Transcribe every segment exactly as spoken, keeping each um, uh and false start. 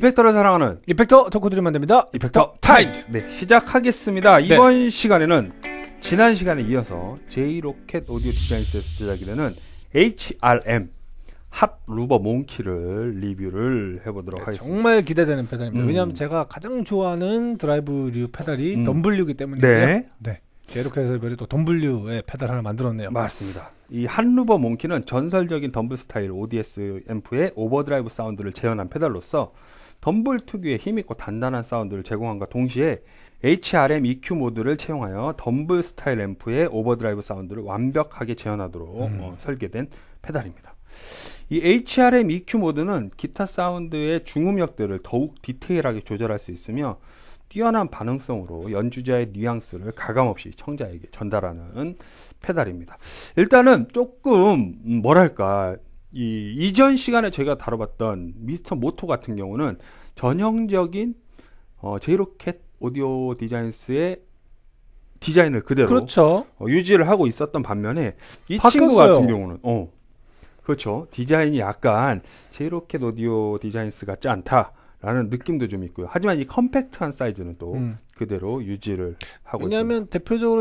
이펙터를 사랑하는 이펙터 덕후들이 만듭니다. 이펙터 타임즈. 네, 시작하겠습니다. 네. 이번 시간에는 지난 시간에 이어서 제이로켓 오디오 디자인스에서 제작이 되는 에이치알엠 핫 루버 몽키를 리뷰를 해보도록 네, 하겠습니다. 정말 기대되는 페달입니다. 음. 왜냐하면 제가 가장 좋아하는 드라이브류 페달이 음. 덤블류이기 때문이고요. 네. 네. 제이로켓에서 별이 또 덤블류의 페달 하나 만들었네요. 맞습니다. 이 핫 루버 몽키는 전설적인 덤블 스타일 오디에스 앰프의 오버드라이브 사운드를 재현한 페달로서 덤블 특유의 힘있고 단단한 사운드를 제공함과 동시에 에이치알엠 이큐 모드를 채용하여 덤블 스타일 앰프의 오버드라이브 사운드를 완벽하게 재현하도록 음. 어, 설계된 페달입니다. 이 에이치알엠 이큐 모드는 기타 사운드의 중음역들을 더욱 디테일하게 조절할 수 있으며 뛰어난 반응성으로 연주자의 뉘앙스를 가감없이 청자에게 전달하는 페달입니다. 일단은 조금 뭐랄까 이 이전 시간에 제가 다뤄봤던 미스터 모토 같은 경우는 전형적인 어, 제이로켓 오디오 디자인스의 디자인을 그대로 그렇죠. 어, 유지를 하고 있었던 반면에 이 바뀌었어요. 친구 같은 경우는 어, 그렇죠. 디자인이 약간 제이로켓 오디오 디자인스 같지 않다라는 느낌도 좀 있고요. 하지만 이 컴팩트한 사이즈는 또 음. 그대로 유지를 하고 왜냐하면 있습니다. 대표적으로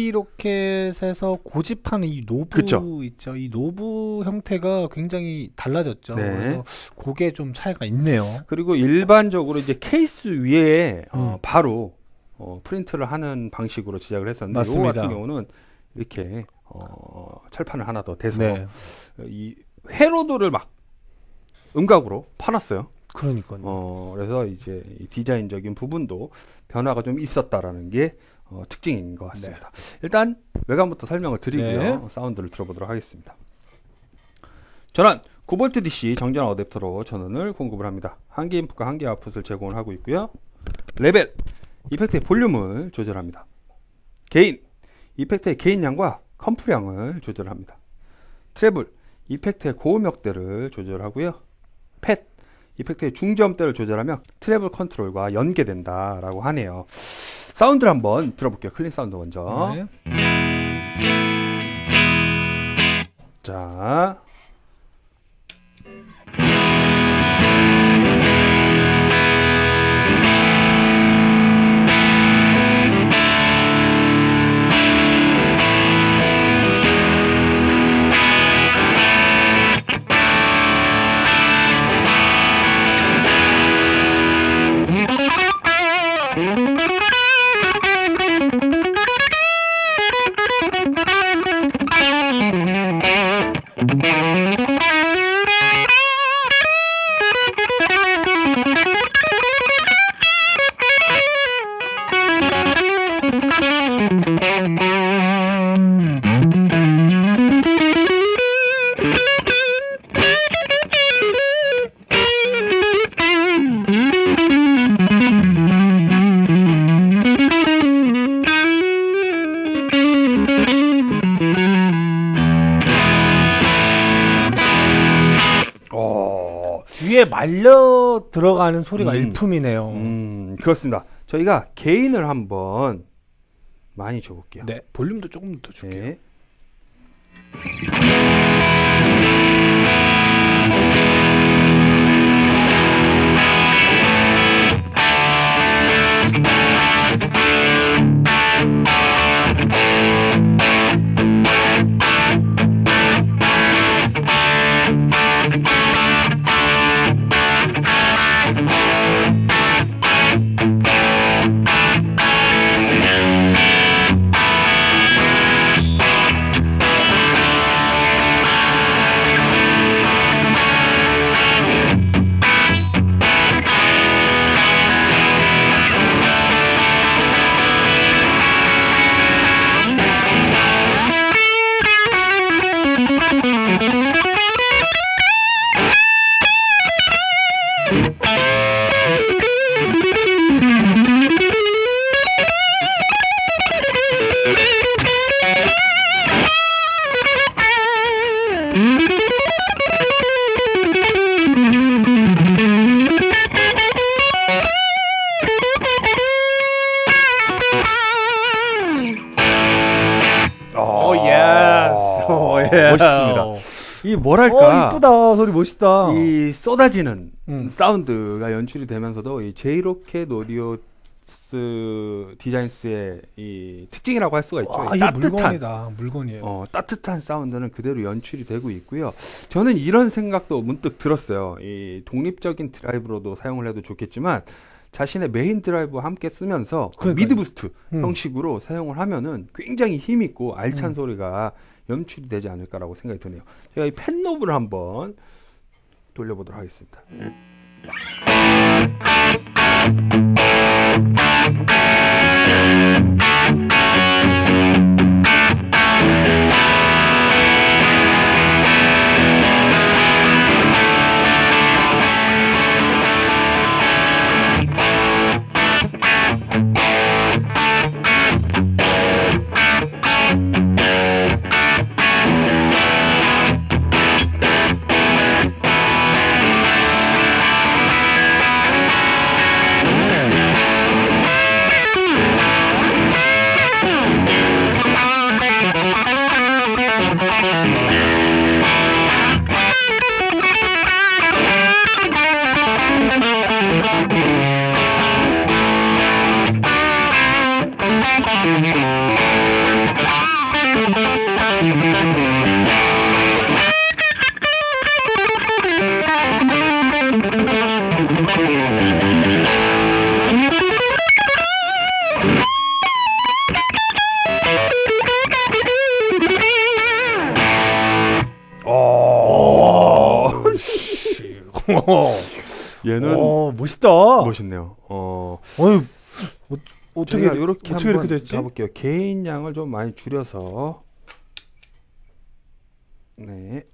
제이로켓에서 고집하는 이 노브 그쵸? 있죠. 이 노브 형태가 굉장히 달라졌죠. 네. 그래서 그게 좀 차이가 있네요. 그리고 일반적으로 이제 케이스 위에 음. 어, 바로 어, 프린트를 하는 방식으로 제작을 했었는데 맞습니다. 이거 같은 경우는 이렇게 어, 철판을 하나 더 대서 네. 이 회로도를 막 음각으로 파놨어요. 그러니까요. 어, 그래서 이제 이 디자인적인 부분도 변화가 좀 있었다라는 게 어, 특징인 것 같습니다. 네. 일단 외관부터 설명을 드리고요. 네. 사운드를 들어보도록 하겠습니다. 전원 구 볼트 디씨 정전 어댑터로 전원을 공급을 합니다. 한 개 인풋과 한 개 아웃풋을 제공을 하고 있고요. 레벨 이펙트의 볼륨을 조절합니다. 게인 이펙트의 게인량과 컴프량을 조절합니다. 트래블 이펙트의 고음역대를 조절하고요. 팻 이펙트의 중저음대를 조절하며 트래블 컨트롤과 연계된다라고 하네요. 사운드를 한번 들어볼게요. 클린 사운드 먼저. 네. 자. 위에 말려 들어가는 소리가 음, 일품이네요. 음, 그렇습니다. 저희가 게인을 한번 많이 줘볼게요. 네, 볼륨도 조금 더 줄게요. 네. 오, 예스. 오, 예. 멋있습니다. 이 뭐랄까 어, 이쁘다. 소리 멋있다. 이 쏟아지는 음. 사운드가 연출이 되면서도 이 제이로켓 오디오스 디자인스의 이 특징이라고 할 수가 있죠. 와, 이 이게 따뜻한 물건이다. 물건이에요. 어, 따뜻한 사운드는 그대로 연출이 되고 있고요. 저는 이런 생각도 문득 들었어요. 이 독립적인 드라이브로도 사용을 해도 좋겠지만 자신의 메인 드라이브와 함께 쓰면서 그러니까요. 미드 부스트 음. 형식으로 사용을 하면은 굉장히 힘있고 알찬 음. 소리가 연출이 되지 않을까라고 생각이 드네요. 제가 이 팬노브를 한번 돌려보도록 하겠습니다. 얘는 어, 멋있다. 멋있네요. 어, 어이, 어, 어떻게 제가 이렇게 어떻게 한번 이렇게 됐지? 가볼게요. 개인 양을 좀 많이 줄여서 네.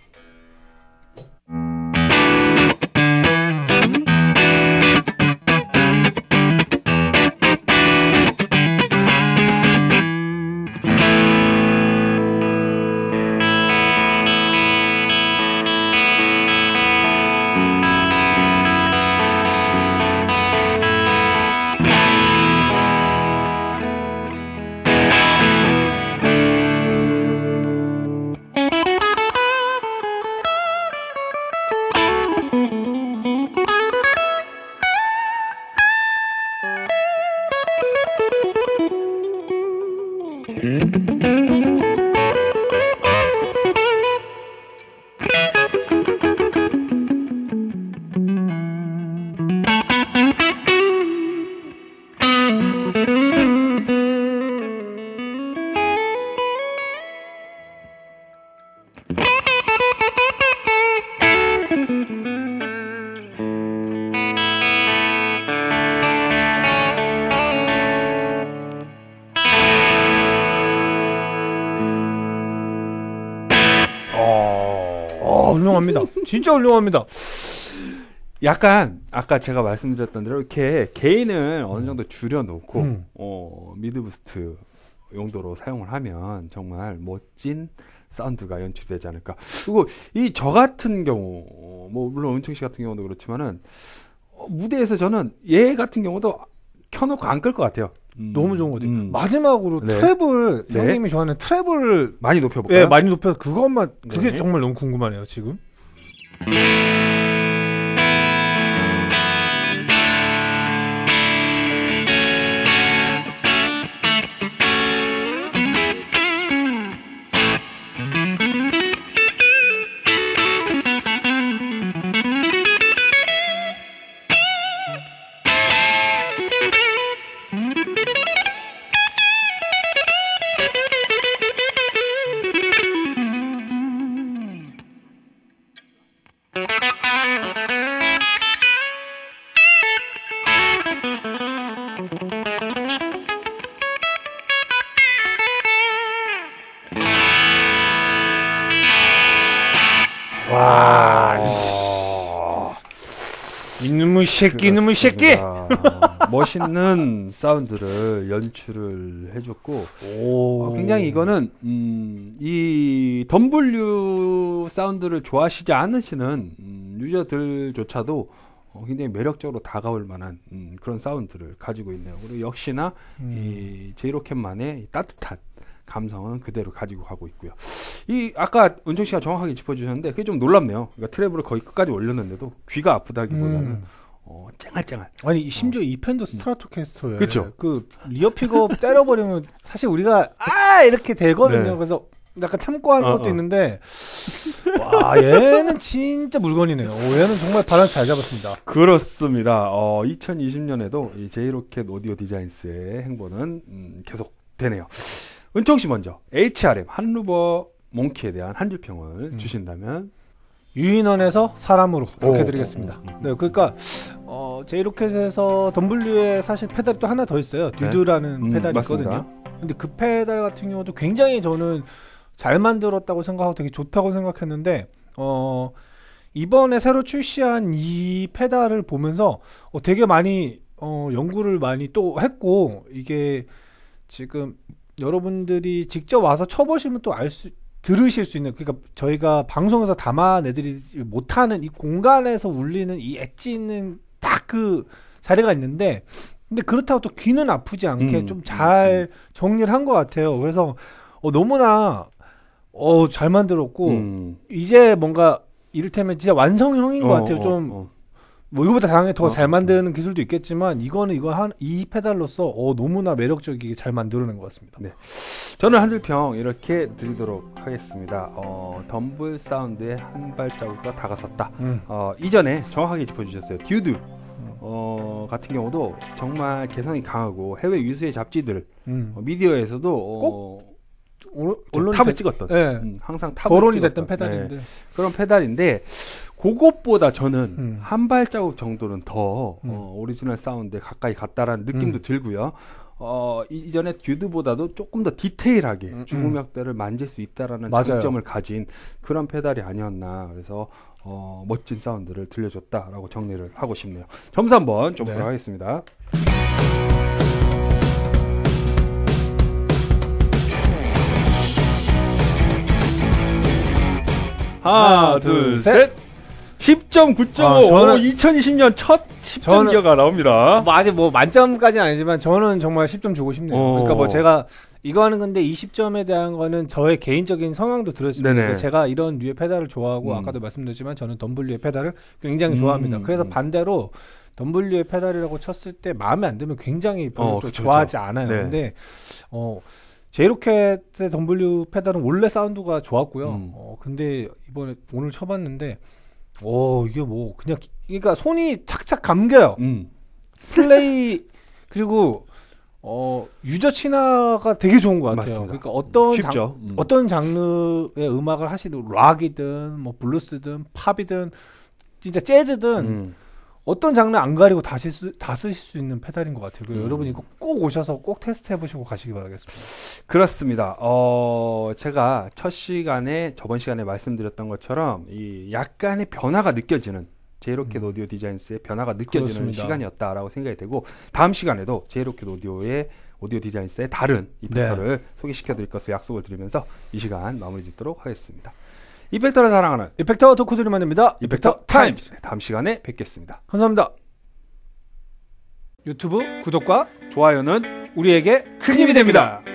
어, 훌륭합니다. 진짜 훌륭합니다. 약간 아까 제가 말씀드렸던 대로 이렇게 개인을 어느 정도 줄여놓고 음. 어, 미드 부스트 용도로 사용을 하면 정말 멋진 사운드가 연출되지 않을까. 그리고 이 저 같은 경우 어, 뭐 물론 은총 씨 같은 경우도 그렇지만은 어, 무대에서 저는 얘 같은 경우도 켜놓고 안 끌 것 같아요. 음, 너무 좋은 것 같아요. 음. 마지막으로 네. 트래블 네. 형님이 좋아하는 트래블을 많이 높여볼까요? 예, 많이 높여서 그것만 그게 네. 정말 너무 궁금하네요 지금. 와, 이놈의 새끼, 이놈의 새끼. 그렇습니다. 멋있는 사운드를 연출을 해줬고 오, 어, 굉장히 이거는 음, 이 덤블류 사운드를 좋아하시지 않으시는 음, 유저들조차도 어, 굉장히 매력적으로 다가올 만한 음, 그런 사운드를 가지고 있네요. 그리고 역시나 음. 이 제이로켓만의 이 따뜻한 감성은 그대로 가지고 가고 있고요. 이 아까 은총 씨가 정확하게 짚어주셨는데 그게 좀 놀랍네요. 그러니까 트래블을 거의 끝까지 올렸는데도 귀가 아프다기보다는 음. 어, 쨍알쨍알. 아니 심지어 어. 이 펜도 스트라토캐스터예요. 그렇죠. 그 리어 픽업 때려버리면 사실 우리가 아 이렇게 되거든요. 네. 그래서 약간 참고 하는 어, 것도 어. 있는데 와 얘는 진짜 물건이네요. 오, 얘는 정말 밸런스 잘 잡았습니다. 그렇습니다. 어, 이천이십 년에도 이 제이로켓 오디오 디자인스의 행보는 음, 계속 되네요. 은총 씨 먼저 에이치알엠 한루버 몽키에 대한 한 줄 평을 음. 주신다면 유인원에서 사람으로 이렇게 오, 드리겠습니다. 오, 오, 오. 네, 그러니까 어, 제이로켓에서 덤블유에 사실 페달이 또 하나 더 있어요. 듀드라는 네. 음, 페달이 맞습니다. 있거든요. 근데 그 페달 같은 경우도 굉장히 저는 잘 만들었다고 생각하고 되게 좋다고 생각했는데 어, 이번에 새로 출시한 이 페달을 보면서 어, 되게 많이 어, 연구를 많이 또 했고 이게 지금 여러분들이 직접 와서 쳐보시면 또 알 수 들으실 수 있는 그러니까 저희가 방송에서 담아내드리지 못하는 이 공간에서 울리는 이 엣지 있는 딱 그 자리가 있는데 근데 그렇다고 또 귀는 아프지 않게 음, 좀 잘 음, 정리를 한 것 같아요. 그래서 어, 너무나 어, 잘 만들었고 음. 이제 뭔가 이를테면 진짜 완성형인 것 어, 같아요. 어, 좀 어. 뭐 이거보다 당연히 더 어, 잘 만드는 기술도 있겠지만 이거는 이거 한 이 페달로서 어, 너무나 매력적이게 잘 만들어낸 것 같습니다. 네. 저는 한 줄 평 이렇게 드리도록 하겠습니다. 어, 덤블 사운드에 한 발자국가 다가섰다. 음. 어, 이전에 정확하게 짚어주셨어요. 듀드 어, 같은 경우도 정말 개성이 강하고 해외 유수의 잡지들 음. 어, 미디어에서도 어, 오, 좀 탑을 찍었던 네. 음, 항상 탑을 거론이 찍었던, 됐던 페달인데 네, 그런 페달인데 그것보다 저는 음. 한 발자국 정도는 더 음. 어, 오리지널 사운드에 가까이 갔다라는 느낌도 음. 들고요. 어, 이전에 듀드보다도 조금 더 디테일하게 음, 중음역대를 만질 수 있다라는 맞아요. 장점을 가진 그런 페달이 아니었나. 그래서 어, 멋진 사운드를 들려줬다라고 정리를 하고 싶네요. 점수 한번 좀 네. 보도록 하겠습니다. 하나, 둘, 셋. 십 점 구 점 오. 아, 저는- 오, 이천이십 년 첫 십 점 저는- 기어가 나옵니다. 뭐 아직 뭐 만점까지는 아니지만 저는 정말 십 점 주고 싶네요. 어. 그러니까 뭐 제가 이거 하는 건데 이십 점에 대한 거는 저의 개인적인 성향도 들어있습니다. 네네. 그러니까 제가 이런 류의 페달을 좋아하고 음. 아까도 말씀드렸지만 저는 덤블류의 페달을 굉장히 음. 좋아합니다. 그래서 음. 반대로 덤블류의 페달이라고 쳤을 때 마음에 안 들면 굉장히 별로 어, 또 그쵸, 좋아하지 그쵸. 않아요. 네. 근데 어 제이로켓의 덤블유 페달은 원래 사운드가 좋았고요. 음. 어 근데 이번에 오늘 쳐봤는데 오 이게 뭐 그냥 그러니까 손이 착착 감겨요. 음. 플레이 그리고 어 유저 친화가 되게 좋은 것 같아요. 맞습니다. 그러니까 어떤 장, 쉽죠. 음. 어떤 장르의 음악을 하시든 락이든 뭐 블루스든 팝이든 진짜 재즈든 음. 어떤 장르 안 가리고 다, 쓸, 다 쓰실 수 있는 페달인 것 같아요. 그래서 음. 여러분 이거 꼭 오셔서 꼭 테스트 해보시고 가시기 바라겠습니다. 그렇습니다. 어, 제가 첫 시간에 저번 시간에 말씀드렸던 것처럼 이 약간의 변화가 느껴지는 제이로켓 음. 오디오 디자인스의 변화가 느껴지는 그렇습니다. 시간이었다라고 생각이 되고 다음 시간에도 제이로켓 오디오의 오디오 디자인스의 다른 네. 이펙터를 소개시켜 드릴 것을 약속을 드리면서 이 시간 마무리 짓도록 하겠습니다. 이펙터를 사랑하는 이펙터 덕후들이 만듭니다. 이펙터 타임스. 다음 시간에 뵙겠습니다. 감사합니다. 유튜브 구독과 좋아요는 우리에게 큰 힘이 됩니다.